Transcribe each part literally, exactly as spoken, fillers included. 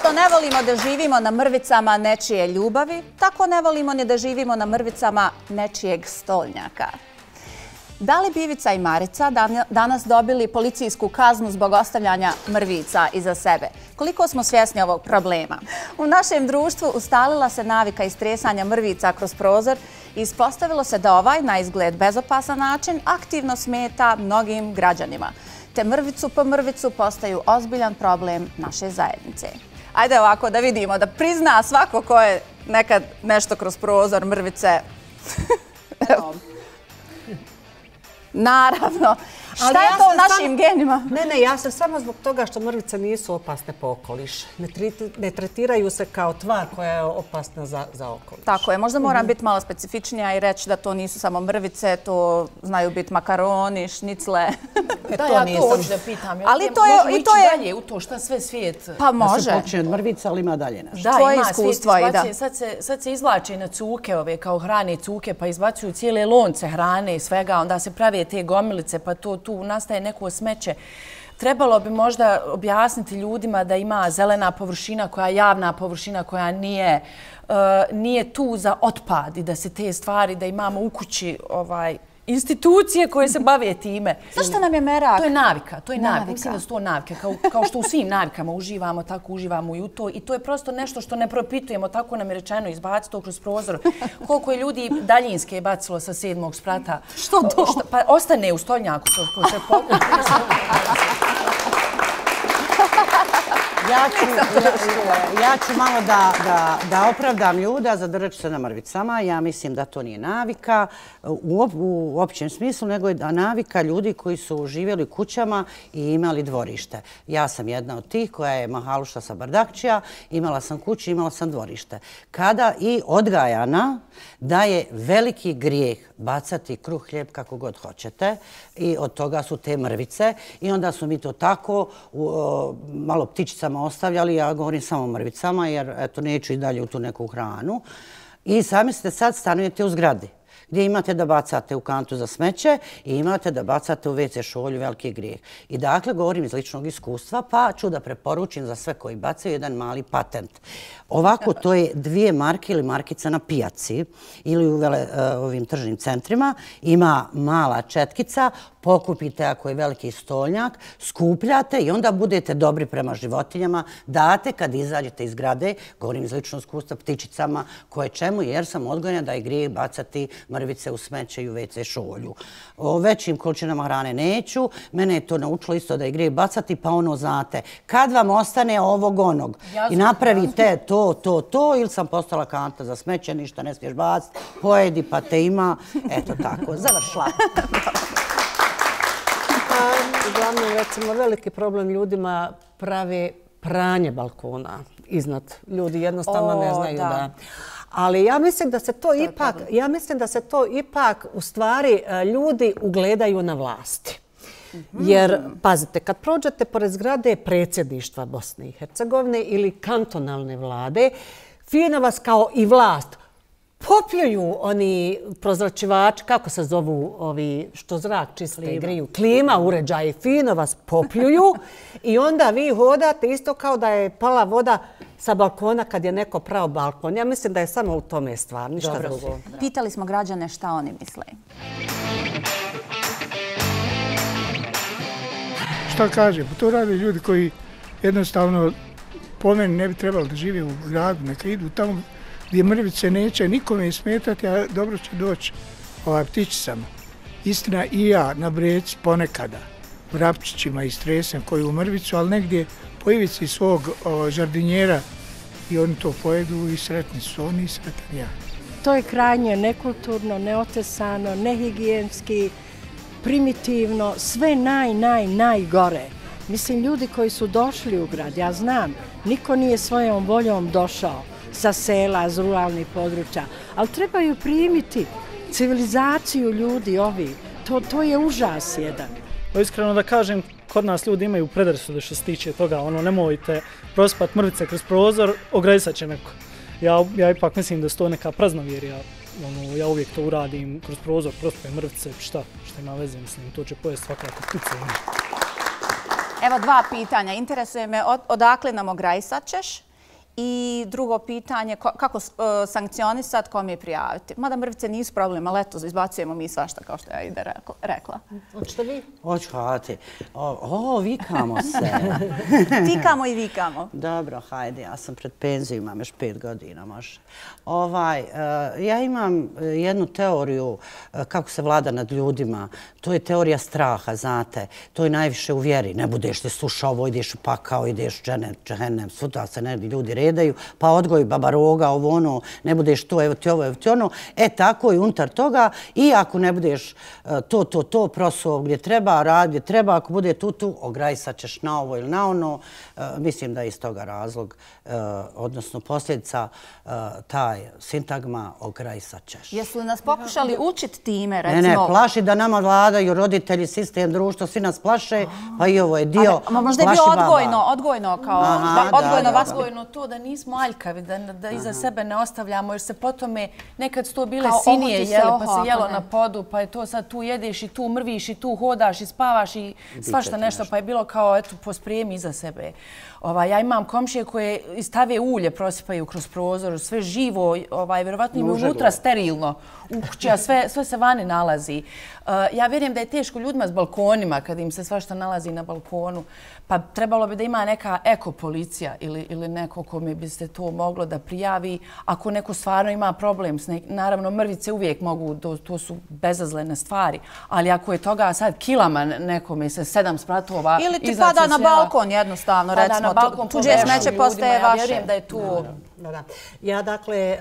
što ne volimo da živimo na mrvicama nečije ljubavi, tako ne volimo ni da živimo na mrvicama nečijeg stolnjaka. Da li bi Ivica i Marica danas dobili policijsku kaznu zbog ostavljanja mrvica iza sebe? Koliko smo svjesni ovog problema? U našem društvu ustalila se navika istresanja mrvica kroz prozor i ispostavilo se da ovaj, na izgled bezopasan način, aktivno smeta mnogim građanima. Te mrvicu po mrvicu postaju ozbiljan problem naše zajednice. Ajde ovako da vidimo, da prizna svako ko je nekad nešto kroz prozor mrvice. Naravno. Šta je to u našim genima? Ne, ne, ja sam samo zbog toga što mrvice nisu opasne po okoliš. Ne tretiraju se kao tvar koja je opasna za okoliš. Tako je. Možda moram biti malo specifičnija i reći da to nisu samo mrvice, to znaju biti makaroni, šnicle. Da, ja to hoću da pitam. Ali to je... Možemo ići dalje u to šta sve svijet... Pa može. Da se počne od mrvica, ali ima dalje nešto. Da, Tvoje ima iskustvo i da. Sad se izvlače na cuke ove, kao hrane cuke, pa izbacuju cijele lonce hrane i svega, onda se prave te gomilice, pa to tu nastaje neko smeće. Trebalo bi možda objasniti ljudima da ima zelena površina koja je javna površina, koja nije, uh, nije tu za otpad i da se te stvari, da imamo u kući ovaj, institucije koje se bave time. Zašto nam je merak? To je navika, to je navika. Mislim da su to navike. Kao, kao što u svim navikama uživamo, tako uživamo i u to. I to je prosto nešto što ne propitujemo, tako nam je rečeno, izbaci to kroz prozor. Koliko je ljudi daljinske bacilo sa sedmog sprata. Što to? Šta, pa ostane u stolnjaku to ko se pokupi. Ja ću, ja, ja ću malo da, da, da opravdam ljuda, zadržat ću se na mrvicama. Ja mislim da to nije navika u, u općem smislu, nego je da navika ljudi koji su živjeli u kućama i imali dvorište. Ja sam jedna od tih koja je mahaluša sa Bardakčija, imala sam kuću, imala sam dvorište. Kada i odgajana da je veliki grijeh bacati kruh, hljeb kako god hoćete i od toga su te mrvice i onda su mi to tako u, malo ptičicama ostavljali, ja govorim samo o mrvicama jer eto neću i dalje u tu neku hranu. I sami ste sad stanujete u zgradi gdje imate da bacate u kantu za smeće i imate da bacate u ve ce šolju, veliki grijeh. I dakle, govorim iz ličnog iskustva, pa ću da preporučim za sve koji bacaju jedan mali patent. Ovako, to je dvije marke ili markica na pijaci ili u vele, uh, ovim tržnim centrima. Ima mala četkica, pokupite ako je veliki stolnjak, skupljate i onda budete dobri prema životinjama, date kad izađete iz zgrade, govorim iz ličnog iskustva, ptičicama, koje čemu, jer sam odgojena da je grijeh bacati mrvice u smeće i u ve ce šolju. O većim količinama hrane neću, mene je to naučilo isto da je grijeh bacati, pa ono znate, kad vam ostane ovog onog i napravite to, to, to, ili sam postala kanta za smeće, ništa ne smiješ baciti, pojedi pa te ima, eto tako, završila. Uglavnom, recimo, veliki problem ljudima prave pranje balkona iznad. Ljudi jednostavno ne znaju da... Ali ja mislim da se to ipak, ja mislim da se to ipak u stvari ljudi ugledaju na vlasti. Jer, pazite, kad prođete pored zgrade predsjedništva Bosne i Hercegovine ili kantonalne vlade, fino vas kao i vlast popiju oni prozračivači, kako se zovu ovi što zrak čiste i griju, klima uređaji, fino vas popljuju i onda vi hodate isto kao da je pala voda sa balkona kad je neko prao balkon. Ja mislim da je samo u tome stvar, ništa drugo. Pitali smo građane šta oni misle. Šta kažem? To rade ljudi koji jednostavno po meni ne bi trebali da žive u gradu, neka idu tamo gdje mrvice neće nikome smetati, a dobro će doći ovaj, ptičicama. Istina i ja na breci ponekada vrapčićima istresem koji u mrvicu, ali negdje po ivici svog o, žardinjera i oni to pojedu i sretni su oni i sretan ja. To je krajnje nekulturno, neotesano, nehigijenski, primitivno, sve naj, naj, najgore. Mislim, ljudi koji su došli u grad, ja znam, niko nije svojom voljom došao sa sela, iz ruralnih područja, ali trebaju primiti civilizaciju ljudi ovi. To, to je užas jedan. Iskreno da kažem, kod nas ljudi imaju predrasude što se tiče toga, ono, nemojte prospat mrvice kroz prozor, ogradisat će neko. Ja, ja ipak mislim da su to neka praznovjerja, ono, ja uvijek to uradim kroz prozor, prospajem mrvice, šta, šta ima veze, mislim, to će pojesti svakako ptice. Evo dva pitanja, interesuje me od, odakle nam ograjsat ćeš I drugo pitanje, kako sankcionisati, kome je prijaviti? Mada mrvice nisu problem, ali eto, izbacujemo mi svašta, kao što ja ide rekla. Hoćete vi? Hoću, hajde. O, vikamo se. Vikamo i vikamo. Dobro, hajde, ja sam pred penziju, imam još pet godina, može. Ovaj, ja imam jednu teoriju kako se vlada nad ljudima. To je teorija straha, znate. To je najviše u vjeri. Ne budeš ti slušao ovo, ideš u pakao, ideš u džehennem, svuda se ne ljudi redaju, pa odgoj baba roga, ovo ono, ne budeš to, evo ti ovo, evo ti ono. E tako i unutar toga. I ako ne budeš to, to, to, prosuo gdje treba, rad gdje treba, ako bude tu, tu, ograjsat ćeš na ovo ili na ono. Mislim da je iz toga razlog, odnosno posljedica taj sintagma ograjsat ćeš. Jesu li nas pokušali učiti time, recimo? Ne, ne, plaši da nama vladaju roditelji, sistem, društvo, svi nas plaše, pa i ovo je dio. Možda je bio odgojno, odgojno kao odgojno vas. Odgojno to da nismo aljkavi, da iza sebe ne ostavljamo, jer se potom je nekad su to bile sinije jele, pa se jelo na podu, pa je to sad tu jedeš i tu mrviš i tu hodaš i spavaš i svašta nešto, pa je bilo kao, eto, pospremi iza sebe. Ja imam komšije koje stave ulje, prosipaju kroz prozor, sve živo, vjerovatno im je unutra sterilno, u kući, a sve se vani nalazi. Ja vjerujem da je teško ljudima s balkonima, kad im se svašta nalazi na balkonu, pa trebalo bi da ima neka ekopolicija ili neko kome bi se to moglo da prijavi. Ako neko stvarno ima problem, naravno mrvice uvijek mogu, to su bezazlene stvari, ali ako je toga sad kilama nekome se sedam spratova... Ili ti pada na balkon jednostavno, recimo, tuđe smeće postaje vaše. Ja vjerujem da je to... Ja, dakle,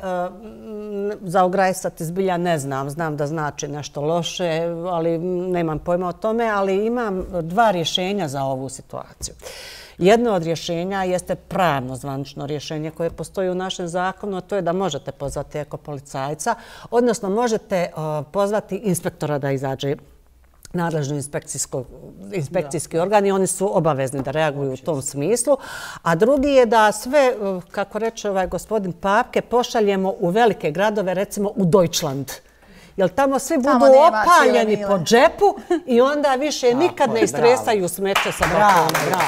za ograjsati zbilja ne znam. Znam da znači nešto loše, ali nemam pojma o tome, ali imam dva rješenja za ovu situaciju. Jedno od rješenja jeste pravno zvanično rješenje koje postoji u našem zakonu, a to je da možete pozvati ekopolicajca, odnosno možete pozvati inspektora da izađe, nadležni inspekcijski organ i oni su obavezni da reaguju u tom smislu. A drugi je da sve, kako reče ovaj gospodin Papke, pošaljemo u velike gradove, recimo u Deutschland. Jer tamo svi budu opaljeni po džepu i onda više nikad ne istresaju smeće sa balkona.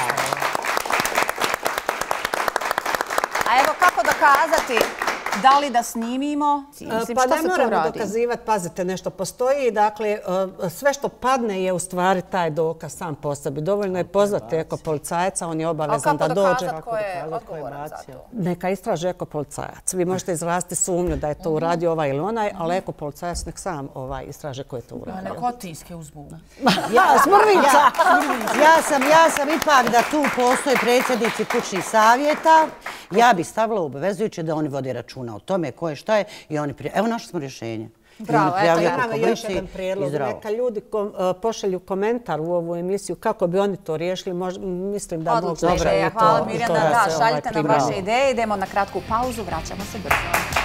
A evo kako dokazati? Da li da snimimo? Pa ne moramo dokazivati, pazite, nešto postoji. Dakle, sve što padne je u stvari taj dokaz sam po sebi. Dovoljno je pozvati ekopolicajaca, on je obavezan da dođe. A kako dokazati ko je odgovoran za to? Neka istraži ekopolicajac. Vi možete izraziti sumnju da je to uradio ovaj ili onaj, ali ekopolicajac nek sam istraže ko je to uradio. Nek otiske uzmu. Smrvica! Ja sam ipak da tu postoje predsjednici kućnih savjeta. Ja bi stavila obavezujuće da oni vode računa o tome ko je šta je i oni prijavljaju. Evo našli smo rješenje. Bravo, eto imamo još jedan prijedlog. Neka ljudi pošalju komentar u ovu emisiju kako bi oni to riješili. Mislim da mogu... Odlična ideja. Hvala Mirjana. Da, šaljite nam vaše ideje. Idemo na kratku pauzu. Vraćamo se brzo.